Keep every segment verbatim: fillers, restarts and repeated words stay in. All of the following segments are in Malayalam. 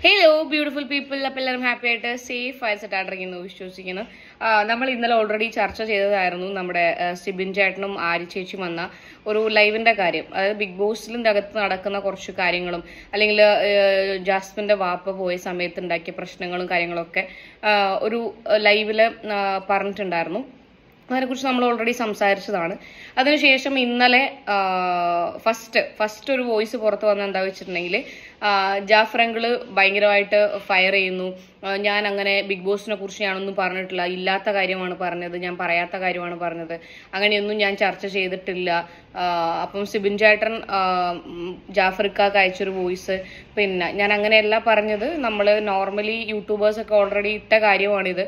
Hello beautiful people. അപ്പം എല്ലാവരും ഹാപ്പി ആയിട്ട് സേഫ് ആയി സെറ്റായിട്ടിരിക്കുന്നു വിശ്വസിക്കുന്നു. നമ്മൾ ഇന്നലെ ഓൾറെഡി ചർച്ച ചെയ്തതായിരുന്നു നമ്മുടെ സിബിൻ ചേട്ടനും ആരി ചേച്ചിയും വന്ന ഒരു ലൈവിന്റെ കാര്യം. അതായത് ബിഗ് ബോസിലിന്റെ അകത്ത് നടക്കുന്ന കുറച്ച് കാര്യങ്ങളും അല്ലെങ്കിൽ ജാസ്മിന്റെ വാപ്പ പോയ സമയത്ത് ഉണ്ടാക്കിയ പ്രശ്നങ്ങളും കാര്യങ്ങളൊക്കെ ഒരു ലൈവില് പറഞ്ഞിട്ടുണ്ടായിരുന്നു. അതിനെക്കുറിച്ച് നമ്മൾ ഓൾറെഡി സംസാരിച്ചതാണ്. അതിനുശേഷം ഇന്നലെ ഫസ്റ്റ് ഫസ്റ്റ് ഒരു വോയിസ് പുറത്ത് വന്ന എന്താ വെച്ചിട്ടുണ്ടെങ്കിൽ ജാഫർ അങ്കിള് ഭയങ്കരമായിട്ട് ഫയർ ചെയ്യുന്നു. ഞാൻ അങ്ങനെ ബിഗ് ബോസിനെ കുറിച്ച് ഞാനൊന്നും പറഞ്ഞിട്ടില്ല, ഇല്ലാത്ത കാര്യമാണ് പറഞ്ഞത്, ഞാൻ പറയാത്ത കാര്യമാണ് പറഞ്ഞത്, അങ്ങനെയൊന്നും ഞാൻ ചർച്ച ചെയ്തിട്ടില്ല. അപ്പം സിബിൻ ചേട്ടൻ ജാഫർക്കാക്ക് അയച്ചൊരു വോയിസ്, പിന്നെ ഞാൻ അങ്ങനെയല്ല പറഞ്ഞത്, നമ്മൾ നോർമലി യൂട്യൂബേഴ്സൊക്കെ ഓൾറെഡി ഇട്ട കാര്യമാണിത്.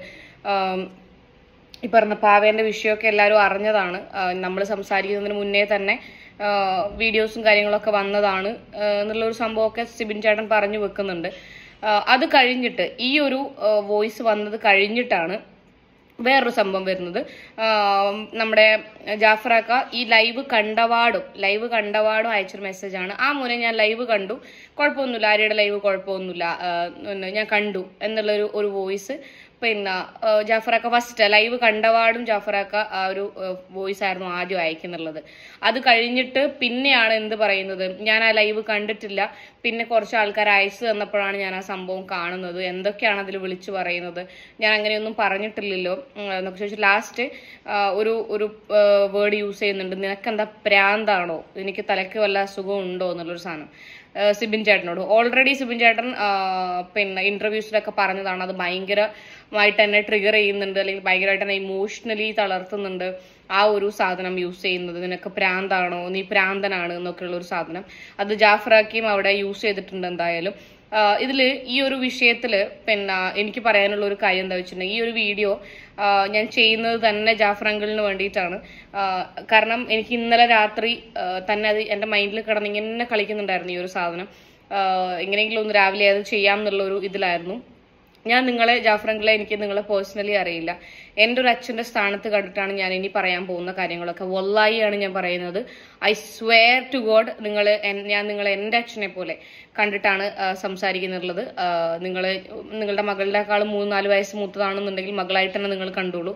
ഈ പറഞ്ഞ പാവേന്റെ വിഷയമൊക്കെ എല്ലാവരും അറിഞ്ഞതാണ്. നമ്മൾ സംസാരിക്കുന്നതിന് മുന്നേ തന്നെ വീഡിയോസും കാര്യങ്ങളൊക്കെ വന്നതാണ് എന്നുള്ളൊരു സംഭവമൊക്കെ സിബിൻ ചേട്ടൻ പറഞ്ഞു വെക്കുന്നുണ്ട്. അത് കഴിഞ്ഞിട്ട് ഈ ഒരു വോയിസ് വന്നത് കഴിഞ്ഞിട്ടാണ് വേറൊരു സംഭവം വരുന്നത്. നമ്മുടെ ജാഫറാക്ക ഈ ലൈവ് കണ്ടവാടും ലൈവ് കണ്ടവാടും അയച്ചൊരു മെസ്സേജാണ്. ആ മോനെ ഞാൻ ലൈവ് കണ്ടു, കുഴപ്പമൊന്നുമില്ല, ആര്യയുടെ ലൈവ് കുഴപ്പമൊന്നുമില്ല, ഞാൻ കണ്ടു എന്നുള്ളൊരു ഒരു വോയിസ്. പിന്നെ ജാഫറാക്ക ഫസ്റ്റ് ലൈവ് കണ്ടവാടും ജാഫറാക്ക ആ ഒരു വോയിസ് ആയിരുന്നു ആദ്യം അയക്കുന്നുള്ളത്. അത് കഴിഞ്ഞിട്ട് പിന്നെയാണ് എന്ത് പറയുന്നത്, ഞാൻ ആ ലൈവ് കണ്ടിട്ടില്ല, പിന്നെ കുറച്ച് ആൾക്കാർ അയച്ചു തന്നപ്പോഴാണ് ഞാൻ ആ സംഭവം കാണുന്നത്, എന്തൊക്കെയാണ് അതിൽ വിളിച്ചു പറയുന്നത്, ഞാൻ അങ്ങനെയൊന്നും പറഞ്ഞിട്ടില്ലല്ലോ എന്നൊക്കെ ചോദിച്ചു. ലാസ്റ്റ് ഒരു ഒരു വേർഡ് യൂസ് ചെയ്യുന്നുണ്ട്, നിനക്കെന്താ പ്രാന്താണോ, എനിക്ക് തലയ്ക്ക് വല്ല അസുഖം ഉണ്ടോ എന്നുള്ളൊരു സാധനം സിബിൻ ചേട്ടനോട്. ഓൾറെഡി സിബിൻ ചേട്ടൻ പിന്നെ ഇന്റർവ്യൂസിലൊക്കെ പറഞ്ഞതാണ്, അത് ഭയങ്കരമായിട്ട് എന്നെ ട്രിഗർ ചെയ്യുന്നുണ്ട്, അല്ലെങ്കിൽ ഭയങ്കരമായിട്ട് എന്നെ ഇമോഷണലി തളർത്തുന്നുണ്ട് ആ ഒരു സാധനം യൂസ് ചെയ്യുന്നത്, നിനക്ക് പ്രാന്താണോ, നീ പ്രാന്തനാണ് എന്നൊക്കെയുള്ള ഒരു സാധനം. അത് ജാഫറാക്കിയും അവിടെ യൂസ് ചെയ്തിട്ടുണ്ട്. എന്തായാലും ഇതില് ഈ ഒരു വിഷയത്തില് പിന്നെ എനിക്ക് പറയാനുള്ള ഒരു കാര്യം എന്താ വെച്ചിട്ടുണ്ടെങ്കിൽ, ഈ ഒരു വീഡിയോ ഞാൻ ചെയ്യുന്നത് തന്നെ ജാഫർ അങ്കിളിന് വേണ്ടിയിട്ടാണ്. കാരണം എനിക്ക് ഇന്നലെ രാത്രി തന്നെ അത് എൻ്റെ മൈൻഡിൽ കിടന്ന് ഇങ്ങനെ കളിക്കുന്നുണ്ടായിരുന്നു ഈ ഒരു സാധനം. എങ്ങനെയെങ്കിലും ഒന്ന് രാവിലെ അത് ചെയ്യാം എന്നുള്ള ഒരു ഇതിലായിരുന്നു ഞാൻ. നിങ്ങളെ ജാഫർ അങ്കിളെ എനിക്ക് നിങ്ങളെ പേഴ്സണലി അറിയില്ല, എൻ്റെ ഒരു അച്ഛൻ്റെ സ്ഥാനത്ത് കണ്ടിട്ടാണ് ഞാൻ ഇനി പറയാൻ പോകുന്ന കാര്യങ്ങളൊക്കെ. വല്ലായി ആണ് ഞാൻ പറയുന്നത്, ഐ സ്വെയർ ടു ഗോഡ്. നിങ്ങൾ ഞാൻ നിങ്ങളെ എൻ്റെ അച്ഛനെ പോലെ കണ്ടിട്ടാണ് സംസാരിക്കുന്നുള്ളത്. നിങ്ങൾ നിങ്ങളുടെ മകളുടെക്കാളും മൂന്ന് നാല് വയസ്സ് മൂത്തതാണെന്നുണ്ടെങ്കിൽ മകളായിട്ട് തന്നെ നിങ്ങൾ കണ്ടോളൂ.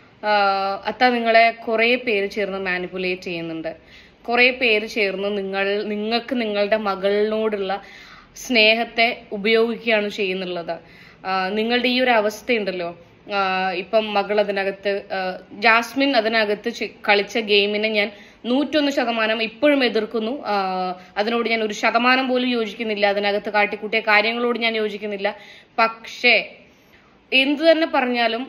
അത്ത നിങ്ങളെ കുറേ പേര് ചേർന്ന് മാനിപ്പുലേറ്റ് ചെയ്യുന്നുണ്ട്, കുറേ പേര് ചേർന്ന് നിങ്ങൾ നിങ്ങൾക്ക് നിങ്ങളുടെ മകളിനോടുള്ള സ്നേഹത്തെ ഉപയോഗിക്കുകയാണ് ചെയ്യുന്നുള്ളത്. നിങ്ങളുടെ ഈ ഒരു അവസ്ഥയുണ്ടല്ലോ, ഇപ്പം മകൾ അതിനകത്ത് ജാസ്മിൻ അതിനകത്ത് കളിച്ച ഗെയിമിനെ ഞാൻ നൂറ്റൊന്ന് ശതമാനം ഇപ്പോഴും എതിർക്കുന്നു. അതിനോട് ഞാൻ ഒരു ശതമാനം പോലും യോജിക്കുന്നില്ല, അതിനകത്ത് കാട്ടിക്കൂട്ടിയ കാര്യങ്ങളോട് ഞാൻ യോജിക്കുന്നില്ല. പക്ഷേ എന്തു തന്നെ പറഞ്ഞാലും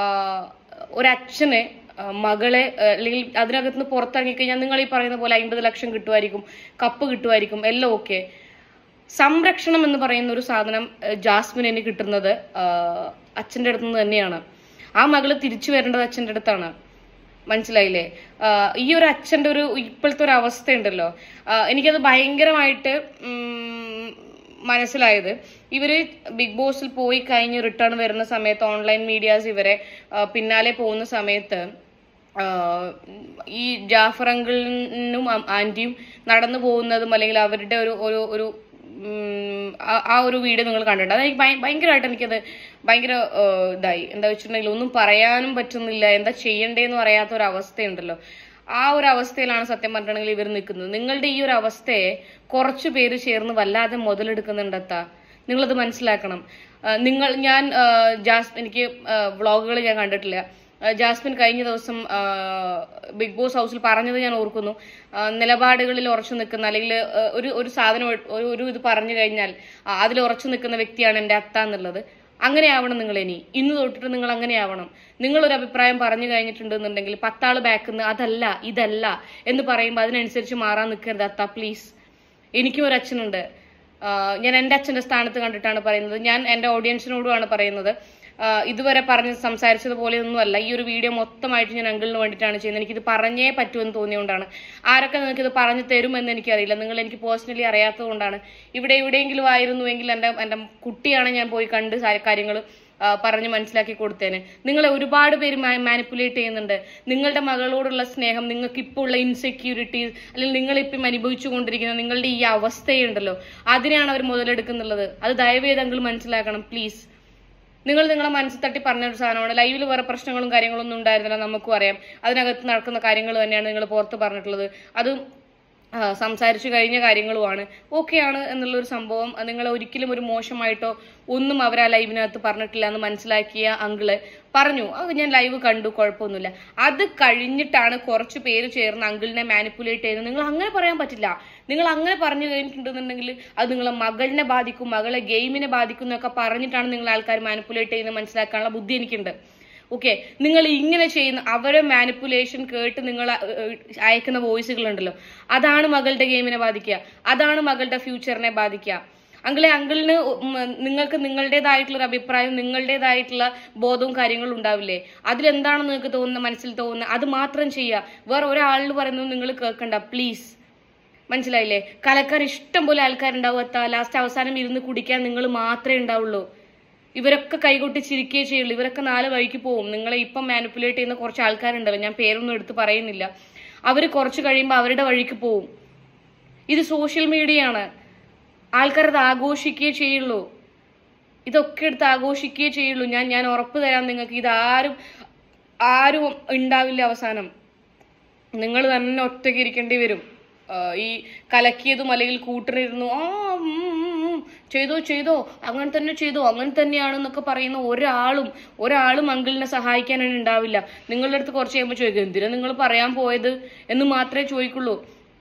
ഒരച്ഛനെ മകളെ അല്ലെങ്കിൽ അതിനകത്ത് പുറത്തിറങ്ങിക്കഴിഞ്ഞാൽ നിങ്ങൾ ഈ പറയുന്ന പോലെ അമ്പത് ലക്ഷം കിട്ടുമായിരിക്കും, കപ്പ് കിട്ടുമായിരിക്കും, എല്ലാം ഓക്കെ. സംരക്ഷണം എന്ന് പറയുന്ന ഒരു സാധനം ജാസ്മിന് കിട്ടുന്നത് അച്ഛൻ്റെ അടുത്ത് നിന്ന് തന്നെയാണ്. ആ മകള് തിരിച്ചു വരേണ്ടത് അച്ഛൻ്റെ അടുത്താണ്. മനസ്സിലായില്ലേ? ഈ ഒരു അച്ഛൻ്റെ ഒരു ഇപ്പോഴത്തെ ഒരു അവസ്ഥ ഉണ്ടല്ലോ, എനിക്കത് ഭയങ്കരമായിട്ട് മനസ്സിലായത്. ഇവര് ബിഗ് ബോസിൽ പോയി കഴിഞ്ഞ് റിട്ടേൺ വരുന്ന സമയത്ത് ഓൺലൈൻ മീഡിയാസ് ഇവരെ പിന്നാലെ പോകുന്ന സമയത്ത് ഈ ജാഫർ അങ്കിളിനും ആന്റിയും നടന്നു പോകുന്നതും അല്ലെങ്കിൽ അവരുടെ ഒരു ഒരു ഒരു ആ ഒരു വീഡിയോ നിങ്ങൾ കണ്ടിട്ടുണ്ട്. അതെനിക്ക് ഭയങ്കരമായിട്ട് എനിക്കത് ഭയങ്കര ഇതായി. എന്താ വെച്ചിട്ടുണ്ടെങ്കിൽ ഒന്നും പറയാനും പറ്റുന്നില്ല, എന്താ ചെയ്യണ്ടേന്ന് പറയാത്ത ഒരു അവസ്ഥയുണ്ടല്ലോ. ആ ഒരു അവസ്ഥയിലാണ് സത്യം പറഞ്ഞിട്ടുണ്ടെങ്കിൽ ഇവർ നിൽക്കുന്നത്. നിങ്ങളുടെ ഈ ഒരു അവസ്ഥയെ കുറച്ചു പേര് ചേർന്ന് വല്ലാതെ മുതലെടുക്കുന്നുണ്ടെത്താ, നിങ്ങളത് മനസ്സിലാക്കണം. നിങ്ങൾ ഞാൻ ജാസ് എനിക്ക് വ്ളോഗുകൾ ഞാൻ കണ്ടിട്ടില്ല. ജാസ്മിൻ കഴിഞ്ഞ ദിവസം ബിഗ് ബോസ് ഹൗസിൽ പറഞ്ഞത് ഞാൻ ഓർക്കുന്നു, നിലപാടുകളിൽ ഉറച്ചു നിൽക്കുന്ന അല്ലെങ്കിൽ ഒരു ഒരു സാധനം ഒരു ഒരു ഇത് പറഞ്ഞു കഴിഞ്ഞാൽ അതിൽ ഉറച്ചു നിൽക്കുന്ന വ്യക്തിയാണ് എൻ്റെ അത്ത എന്നുള്ളത്. അങ്ങനെ ആവണം നിങ്ങൾ. ഇനി ഇന്ന് തൊട്ടിട്ട് നിങ്ങൾ അങ്ങനെ ആവണം. നിങ്ങളൊരു അഭിപ്രായം പറഞ്ഞു കഴിഞ്ഞിട്ടുണ്ടെന്നുണ്ടെങ്കിൽ പത്താള് ബാക്കിന്ന് അതല്ല ഇതല്ല എന്ന് പറയുമ്പോൾ അതിനനുസരിച്ച് മാറാൻ നിൽക്കരുത് അത്ത, പ്ലീസ്. എനിക്കും ഒരു അച്ഛനുണ്ട്, ഞാൻ എൻ്റെ അച്ഛൻ്റെ സ്ഥാനത്ത് കണ്ടിട്ടാണ് പറയുന്നത്. ഞാൻ എൻ്റെ ഓഡിയൻസിനോടുമാണ് പറയുന്നത്, ഇതുവരെ പറഞ്ഞ് സംസാരിച്ചതുപോലെ ഒന്നുമല്ല. ഈ ഒരു വീഡിയോ മൊത്തമായിട്ട് ഞാൻ അങ്കിളിന് വേണ്ടിയിട്ടാണ് ചെയ്യുന്നത്. എനിക്കിത് പറഞ്ഞേ പറ്റുമെന്ന് തോന്നിയുകൊണ്ടാണ്. ആരൊക്കെ നിങ്ങൾക്ക് ഇത് പറഞ്ഞു തരുമെന്ന് എനിക്കറിയില്ല, നിങ്ങൾ എനിക്ക് പേഴ്സണലി അറിയാത്തത് കൊണ്ടാണ്. ഇവിടെ എവിടെയെങ്കിലും ആയിരുന്നുവെങ്കിൽ എൻ്റെ എൻ്റെ കുട്ടിയാണ് ഞാൻ പോയി കണ്ട് കാര്യങ്ങൾ പറഞ്ഞ് മനസ്സിലാക്കി കൊടുത്തേന്. നിങ്ങളെ ഒരുപാട് പേര് മാനിപ്പുലേറ്റ് ചെയ്യുന്നുണ്ട്. നിങ്ങളുടെ മകളോടുള്ള സ്നേഹം, നിങ്ങൾക്ക് ഇപ്പോൾ ഉള്ള ഇൻസെക്യൂരിറ്റീസ്, അല്ലെങ്കിൽ നിങ്ങളിപ്പം അനുഭവിച്ചു കൊണ്ടിരിക്കുന്ന നിങ്ങളുടെ ഈ അവസ്ഥയുണ്ടല്ലോ, അതിനെയാണ് അവർ മുതലെടുക്കുന്നുള്ളത്. അത് ദയവേത് അങ്കിൾ മനസ്സിലാക്കണം പ്ലീസ്. നിങ്ങൾ നിങ്ങളെ മനസ്സിൽ തട്ടി പറഞ്ഞൊരു സാധനമാണ്. ലൈവിൽ വേറെ പ്രശ്നങ്ങളും കാര്യങ്ങളൊന്നും ഉണ്ടായിരുന്നില്ല, നമുക്കും അറിയാം. അതിനകത്ത് നടക്കുന്ന കാര്യങ്ങൾ തന്നെയാണ് നിങ്ങൾ പുറത്ത് പറഞ്ഞിട്ടുള്ളത്. അത് സംസാരിച്ചു കഴിഞ്ഞ കാര്യങ്ങളുമാണ്, ഓക്കെയാണ് എന്നുള്ളൊരു സംഭവം. നിങ്ങൾ ഒരിക്കലും ഒരു മോശമായിട്ടോ ഒന്നും അവർ ആ ലൈവിനകത്ത് പറഞ്ഞിട്ടില്ല എന്ന് മനസ്സിലാക്കിയ അങ്കിള് പറഞ്ഞു. അത് ഞാൻ ലൈവ് കണ്ടു, കുഴപ്പമൊന്നുമില്ല. അത് കഴിഞ്ഞിട്ടാണ് കുറച്ച് പേര് ചേർന്ന് അങ്കിളിനെ മാനിപ്പുലേറ്റ് ചെയ്യുന്നത്. നിങ്ങൾ അങ്ങനെ പറയാൻ പറ്റില്ല. നിങ്ങൾ അങ്ങനെ പറഞ്ഞു കഴിഞ്ഞിട്ടുണ്ടെന്നുണ്ടെങ്കിൽ അത് നിങ്ങളെ മകളിനെ ബാധിക്കും, മകളെ ഗെയിമിനെ ബാധിക്കും എന്നൊക്കെ പറഞ്ഞിട്ടാണ് നിങ്ങൾ ആൾക്കാർ മാനിപ്പുലേറ്റ് ചെയ്യുന്നത് മനസ്സിലാക്കാനുള്ള ബുദ്ധി എനിക്കുണ്ട്. ഓക്കെ, നിങ്ങൾ ഇങ്ങനെ ചെയ്യുന്ന അവരെ മാനിപ്പുലേഷൻ കേട്ട് നിങ്ങൾ അയക്കുന്ന വോയിസുകൾ ഉണ്ടല്ലോ, അതാണ് മകളുടെ ഗെയിമിനെ ബാധിക്കുക, അതാണ് മകളുടെ ഫ്യൂച്ചറിനെ ബാധിക്കുക. അങ്കിളെ അങ്കിളിന് നിങ്ങൾക്ക് നിങ്ങളുടേതായിട്ടുള്ള ഒരു അഭിപ്രായം, നിങ്ങളുടേതായിട്ടുള്ള ബോധവും കാര്യങ്ങളും ഉണ്ടാവില്ലേ? അതിലെന്താണെന്ന് നിങ്ങൾക്ക് തോന്നുന്ന, മനസ്സിൽ തോന്നുന്നത് അത് മാത്രം ചെയ്യുക. വേറെ ഒരാളിൽ പറയുന്നത് നിങ്ങൾ കേൾക്കണ്ട പ്ലീസ്. മനസ്സിലായില്ലേ? കലക്കാർ ഇഷ്ടം പോലെ ആൾക്കാരുണ്ടാവും. എത്താ ലാസ്റ്റ് അവസാനം ഇരുന്ന് കുടിക്കാൻ നിങ്ങൾ മാത്രമേ ഉണ്ടാവുള്ളൂ. ഇവരൊക്കെ കൈകൊട്ടി ചിരിക്കുകയേ ചെയ്യുള്ളൂ. ഇവരൊക്കെ നാല് വഴിക്ക് പോവും. നിങ്ങളെ ഇപ്പം മാനിപ്പുലേറ്റ് ചെയ്യുന്ന കുറച്ച് ആൾക്കാരുണ്ടല്ലോ, ഞാൻ പേരൊന്നും എടുത്ത് പറയുന്നില്ല, അവർ കുറച്ച് കഴിയുമ്പോൾ അവരുടെ വഴിക്ക് പോവും. ഇത് സോഷ്യൽ മീഡിയ ആണ്. ആൾക്കാരത് ആഘോഷിക്കുകയേ ചെയ്യുള്ളൂ. ഇതൊക്കെ എടുത്ത് ആഘോഷിക്കുകയേ ചെയ്യുള്ളൂ. ഞാൻ ഞാൻ ഉറപ്പ് തരാം നിങ്ങൾക്ക്, ഇതാരും ആരും ഉണ്ടാവില്ല. അവസാനം നിങ്ങൾ തന്നെ ഒറ്റയ്ക്ക് ഇരിക്കേണ്ടി വരും. ഈ കലക്കിയതും അല്ലെങ്കിൽ കൂട്ടിനിരുന്നു ആ ചെയ്തോ ചെയ്തോ അങ്ങനെ തന്നെ ചെയ്തോ അങ്ങനെ തന്നെയാണെന്നൊക്കെ പറയുന്ന ഒരാളും ഒരാളും അങ്കിളിനെ സഹായിക്കാനായിട്ട് ഉണ്ടാവില്ല. നിങ്ങളുടെ അടുത്ത് കുറച്ച് കഴിയുമ്പോൾ ചോദിക്കും എന്തിനാ നിങ്ങൾ പറയാൻ പോയത് എന്ന് മാത്രമേ ചോദിക്കുള്ളൂ.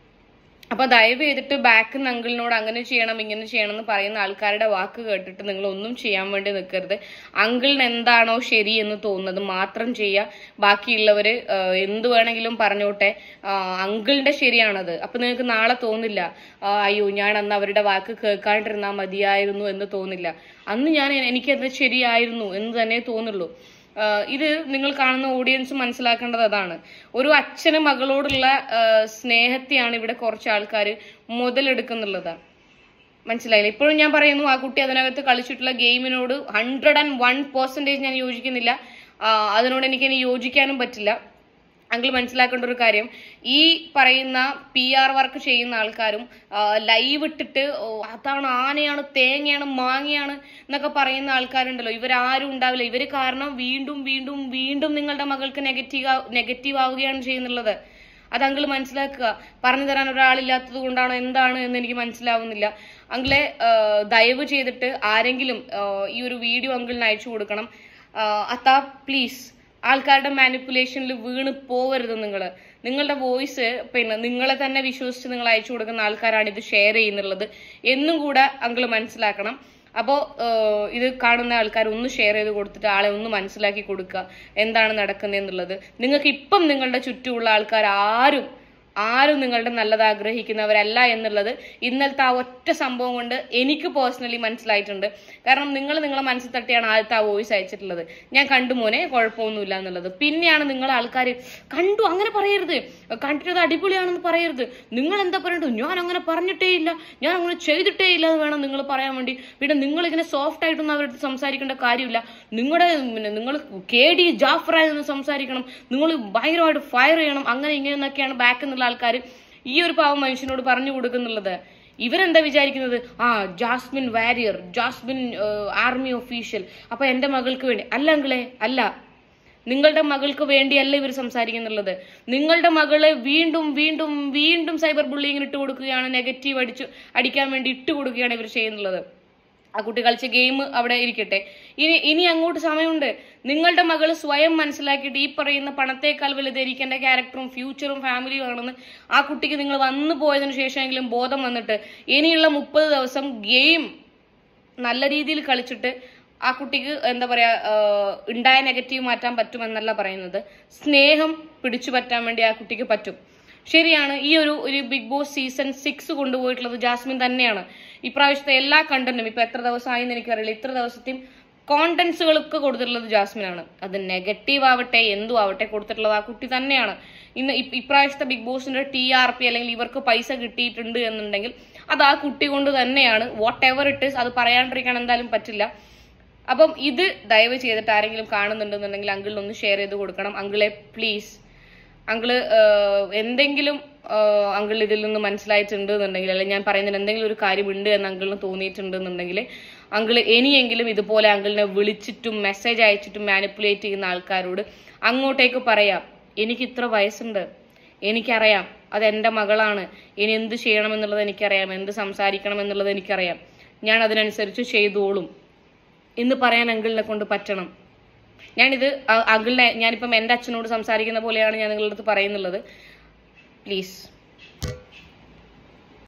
അപ്പൊ ദയവ് ചെയ്തിട്ട് ബാക്ക് നിന്ന് അങ്കിളിനോട് അങ്ങനെ ചെയ്യണം ഇങ്ങനെ ചെയ്യണം എന്ന് പറയുന്ന ആൾക്കാരുടെ വാക്ക് കേട്ടിട്ട് നിങ്ങൾ ഒന്നും ചെയ്യാൻ വേണ്ടി നിൽക്കരുത്. അങ്കിളിന് എന്താണോ ശരി എന്ന് തോന്നുന്നത് മാത്രം ചെയ്യുക. ബാക്കിയുള്ളവര് എന്ത് വേണമെങ്കിലും പറഞ്ഞോട്ടെ, അങ്കിളിന്റെ ശരിയാണത്. അപ്പൊ നിങ്ങൾക്ക് നാളെ തോന്നില്ല അയ്യോ ഞാൻ അന്ന് അവരുടെ വാക്ക് കേൾക്കാണ്ടിരുന്നാൽ മതിയായിരുന്നു എന്ന് തോന്നില്ല. അന്ന് ഞാൻ എനിക്കത് ശരിയായിരുന്നു എന്ന് തന്നെ തോന്നുള്ളൂ. ഇത് നിങ്ങൾ കാണുന്ന ഓഡിയൻസ് മനസ്സിലാക്കേണ്ടത് അതാണ്. ഒരു അച്ഛന് മകളോടുള്ള സ്നേഹത്തെയാണ് ഇവിടെ കുറച്ച് ആൾക്കാർ മുതലെടുക്കുന്നുള്ളത്. മനസ്സിലായില്ല? ഇപ്പോഴും ഞാൻ പറയുന്നു, ആ കുട്ടി അതിനകത്ത് കളിച്ചിട്ടുള്ള ഗെയിമിനോട് ഹൺഡ്രഡ് ആൻഡ് വൺ പെർസെൻറ്റേജ് ഞാൻ യോജിക്കുന്നില്ല. അതിനോട് എനിക്ക് ഇനി യോജിക്കാനും പറ്റില്ല. അങ്കിൾ മനസ്സിലാക്കേണ്ട ഒരു കാര്യം, ഈ പറയുന്ന പി ആർ വർക്ക് ചെയ്യുന്ന ആൾക്കാരും ലൈവ് ഇട്ടിട്ട് അതാണ് ആനയാണ് തേങ്ങയാണ് മാങ്ങയാണ് എന്നൊക്കെ പറയുന്ന ആൾക്കാരുണ്ടല്ലോ, ഇവരാരും ഉണ്ടാവില്ല. ഇവര് കാരണം വീണ്ടും വീണ്ടും വീണ്ടും നിങ്ങളുടെ മകൾക്ക് നെഗറ്റീവ് നെഗറ്റീവ് ആവുകയാണ് ചെയ്യുന്നുള്ളത്. അത് അങ്കിൾ മനസ്സിലാക്കുക. പറഞ്ഞു തരാൻ ഒരാളില്ലാത്തത് കൊണ്ടാണോ എന്താണ് എന്ന് എനിക്ക് മനസ്സിലാവുന്നില്ല. അങ്കിളെ ദയവ് ചെയ്തിട്ട് ആരെങ്കിലും ഈ ഒരു വീഡിയോ അങ്കിളിന് അയച്ചു കൊടുക്കണം. അത്താ പ്ലീസ്, ആൾക്കാരുടെ മാനിപ്പുലേഷനിൽ വീണ് പോവരുത്. നിങ്ങൾ നിങ്ങളുടെ വോയിസ് പിന്നെ നിങ്ങളെ തന്നെ വിശ്വസിച്ച് നിങ്ങൾ അയച്ചു കൊടുക്കുന്ന ആൾക്കാരാണ് ഇത് ഷെയർ ചെയ്യുന്നുള്ളത് എന്നും കൂടെ അങ്കിൾ മനസ്സിലാക്കണം. അപ്പോൾ ഇത് കാണുന്ന ആൾക്കാർ ഒന്ന് ഷെയർ ചെയ്ത് കൊടുത്തിട്ട് ആളെ ഒന്ന് മനസ്സിലാക്കി കൊടുക്കുക എന്താണ് നടക്കുന്നത് എന്നുള്ളത്. നിങ്ങൾക്ക് ഇപ്പം നിങ്ങളുടെ ചുറ്റുമുള്ള ആൾക്കാർ ആരും ആരും നിങ്ങളുടെ നല്ലത് ആഗ്രഹിക്കുന്നവരല്ല എന്നുള്ളത് ഇന്നലത്തെ ആ ഒറ്റ സംഭവം കൊണ്ട് എനിക്ക് പേഴ്സണലി മനസ്സിലായിട്ടുണ്ട്. കാരണം നിങ്ങൾ നിങ്ങളെ മനസ്സിൽ തട്ടിയാണ് ആദ്യത്തെ ആ വോയിസ് അയച്ചിട്ടുള്ളത്. ഞാൻ കണ്ടു മോനെ കുഴപ്പമൊന്നുമില്ല എന്നുള്ളത്. പിന്നെയാണ് നിങ്ങൾ ആൾക്കാർ കണ്ടു അങ്ങനെ പറയരുത്, കണ്ടിട്ടത് അടിപൊളിയാണെന്ന് പറയരുത്, നിങ്ങൾ എന്താ പറയണ്ടു, ഞാൻ അങ്ങനെ പറഞ്ഞിട്ടേ ഇല്ല, ഞാൻ അങ്ങനെ ചെയ്തിട്ടേ ഇല്ല എന്ന് വേണം നിങ്ങൾ പറയാൻ വേണ്ടി. പിന്നെ നിങ്ങൾ ഇങ്ങനെ സോഫ്റ്റ് ആയിട്ടൊന്നും അവരുടെ സംസാരിക്കേണ്ട കാര്യമില്ല. നിങ്ങളുടെ നിങ്ങൾ കെ ഡി ജാഫറായെന്ന് സംസാരിക്കണം, നിങ്ങൾ ഭയങ്കരമായിട്ട് ഫയർ ചെയ്യണം, അങ്ങനെ ഇങ്ങനെ എന്നൊക്കെയാണ് ബാക്ക് എന്നുള്ള ആൾക്കാർ ഈ ഒരു പാവം മനുഷ്യനോട് പറഞ്ഞു കൊടുക്കുന്നുള്ളത്. ഇവരെന്താ വിചാരിക്കുന്നത്, ആ Jasmine warrior, Jasmine army official, അപ്പൊ എന്റെ മകൾക്ക് വേണ്ടി അല്ല അങ്കിളെ, അല്ല. നിങ്ങളുടെ മകൾക്ക് വേണ്ടിയല്ല ഇവർ സംസാരിക്കുന്നുള്ളത്. നിങ്ങളുടെ മകളെ വീണ്ടും വീണ്ടും വീണ്ടും സൈബർ ബുള്ളിങ്ങിന് ഇട്ട് കൊടുക്കുകയാണ്, നെഗറ്റീവ് അടിച്ചു അടിക്കാൻ വേണ്ടി ഇട്ട് കൊടുക്കുകയാണ് ഇവർ ചെയ്യുന്നുള്ളത്. ആ കുട്ടി കളിച്ച ഗെയിം അവിടെ ഇരിക്കട്ടെ. ഇനി ഇനി അങ്ങോട്ട് സമയമുണ്ട്. നിങ്ങളുടെ മകൾ സ്വയം മനസ്സിലാക്കിയിട്ട് ഈ പറയുന്ന പണത്തേക്കാൾ വലുതായിരിക്കേണ്ട ക്യാരക്ടറും ഫ്യൂച്ചറും ഫാമിലിയും ആണെന്ന് ആ കുട്ടിക്ക് നിങ്ങൾ വന്നു പോയതിനു ശേഷമെങ്കിലും ബോധം വന്നിട്ട് ഇനിയുള്ള മുപ്പത് ദിവസം ഗെയിം നല്ല രീതിയിൽ കളിച്ചിട്ട് ആ കുട്ടിക്ക് എന്താ പറയാ ഉണ്ടായ നെഗറ്റീവ് മാറ്റാൻ പറ്റുമെന്നല്ല പറയുന്നത്, സ്നേഹം പിടിച്ചു പറ്റാൻ വേണ്ടി ആ കുട്ടിക്ക് പറ്റും. ശരിയാണ്, ഈ ഒരു ഒരു ബിഗ് ബോസ് സീസൺ സിക്സ് കൊണ്ടുപോയിട്ടുള്ളത് ജാസ്മിൻ തന്നെയാണ്. ഇപ്രാവശ്യത്തെ എല്ലാ കണ്ടന്റും ഇപ്പൊ എത്ര ദിവസമായി എന്ന് എനിക്കറിയില്ല, ഇത്ര ദിവസത്തെയും കോണ്ടന്റ്സുകളൊക്കെ കൊടുത്തിട്ടുള്ളത് ജാസ്മിനാണ്. അത് നെഗറ്റീവ് ആവട്ടെ എന്തും ആവട്ടെ കൊടുത്തിട്ടുള്ളത് ആ കുട്ടി തന്നെയാണ്. ഇന്ന് ഇപ്രാവശ്യത്തെ ബിഗ് ബോസിന്റെ ടി ആർ പി അല്ലെങ്കിൽ ഇവർക്ക് പൈസ കിട്ടിയിട്ടുണ്ട് എന്നുണ്ടെങ്കിൽ അത് ആ കുട്ടി കൊണ്ട് തന്നെയാണ്. വാട്ട് എവർ ഇറ്റ് ഈസ്, അത് പറയാണ്ടിരിക്കാൻ എന്തായാലും പറ്റില്ല. അപ്പം ഇത് ദയവ് ചെയ്തിട്ട് ആരെങ്കിലും കാണുന്നുണ്ടെന്നുണ്ടെങ്കിൽ അങ്കിളിനൊന്ന് ഷെയർ ചെയ്ത് കൊടുക്കണം. അങ്കിളെ പ്ലീസ്, അങ്കിള് എന്തെങ്കിലും അങ്കിൾ ഇതിൽ നിന്ന് മനസ്സിലായിട്ടുണ്ട് എന്നുണ്ടെങ്കിൽ, അല്ലെങ്കിൽ ഞാൻ പറയുന്നതിന് എന്തെങ്കിലും ഒരു കാര്യം ഉണ്ട് എന്ന് അങ്കിളിന് തോന്നിയിട്ടുണ്ട് എന്നുണ്ടെങ്കിൽ അങ്കിള് ഇനിയെങ്കിലും ഇതുപോലെ അങ്കിളിനെ വിളിച്ചിട്ടും മെസ്സേജ് അയച്ചിട്ടും മാനിപ്പുലേറ്റ് ചെയ്യുന്ന ആൾക്കാരോട് അങ്ങോട്ടേക്ക് പറയാം, എനിക്ക് ഇത്ര വയസ്സുണ്ട്, എനിക്കറിയാം അത് എൻ്റെ മകളാണ്, ഇനി എന്ത് ചെയ്യണമെന്നുള്ളത് എനിക്കറിയാം, എന്ത് സംസാരിക്കണം എന്നുള്ളത് എനിക്കറിയാം, ഞാൻ അതിനനുസരിച്ച് ചെയ്തോളും എന്ന് പറയാൻ അങ്കിളിനെ കൊണ്ട് പറ്റണം. ഞാനിത് അങ്കിളിനെ ഞാനിപ്പം എൻ്റെ അച്ഛനോട് സംസാരിക്കുന്ന പോലെയാണ് ഞാൻ നിങ്ങളുടെ അടുത്ത് പറയുന്നുള്ളത്. പ്ലീസ്